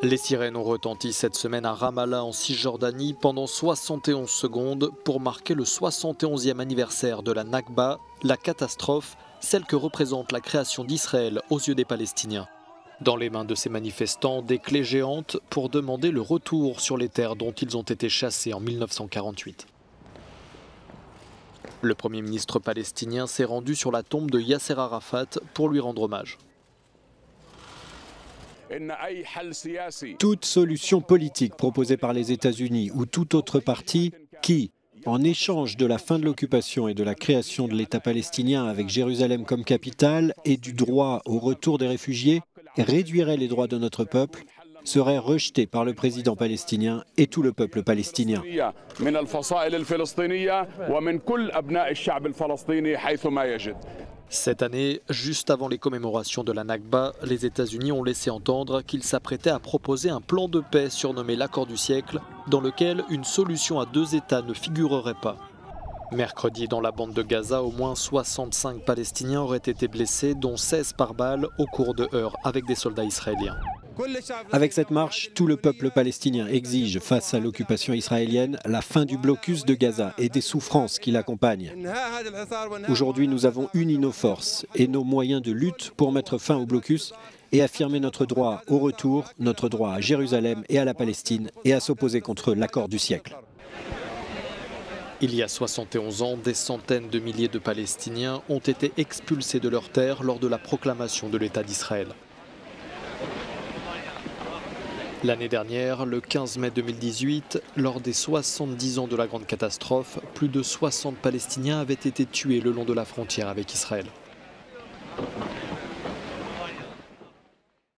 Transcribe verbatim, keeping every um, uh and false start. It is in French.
Les sirènes ont retenti cette semaine à Ramallah en Cisjordanie pendant soixante et onze secondes pour marquer le soixante et onzième anniversaire de la Nakba, la catastrophe, celle que représente la création d'Israël aux yeux des Palestiniens. Dans les mains de ces manifestants, des clés géantes pour demander le retour sur les terres dont ils ont été chassés en mille neuf cent quarante-huit. Le Premier ministre palestinien s'est rendu sur la tombe de Yasser Arafat pour lui rendre hommage. Toute solution politique proposée par les États-Unis ou tout autre parti qui, en échange de la fin de l'occupation et de la création de l'État palestinien avec Jérusalem comme capitale et du droit au retour des réfugiés, réduirait les droits de notre peuple, serait rejeté par le président palestinien et tout le peuple palestinien. Cette année, juste avant les commémorations de la Nakba, les États-Unis ont laissé entendre qu'ils s'apprêtaient à proposer un plan de paix surnommé l'accord du siècle, dans lequel une solution à deux États ne figurerait pas. Mercredi, dans la bande de Gaza, au moins soixante-cinq Palestiniens auraient été blessés, dont seize par balle au cours de heurts avec des soldats israéliens. Avec cette marche, tout le peuple palestinien exige, face à l'occupation israélienne, la fin du blocus de Gaza et des souffrances qui l'accompagnent. Aujourd'hui, nous avons uni nos forces et nos moyens de lutte pour mettre fin au blocus et affirmer notre droit au retour, notre droit à Jérusalem et à la Palestine, et à s'opposer contre l'accord du siècle. Il y a soixante et onze ans, des centaines de milliers de Palestiniens ont été expulsés de leurs terres lors de la proclamation de l'État d'Israël. L'année dernière, le quinze mai deux mille dix-huit, lors des soixante-dix ans de la grande catastrophe, plus de soixante Palestiniens avaient été tués le long de la frontière avec Israël.